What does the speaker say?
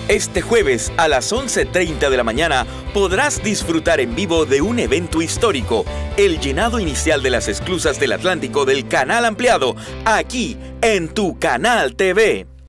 Este jueves a las 11:30 de la mañana podrás disfrutar en vivo de un evento histórico, el llenado inicial de las esclusas del Atlántico del Canal Ampliado, aquí en Tu Canal TV.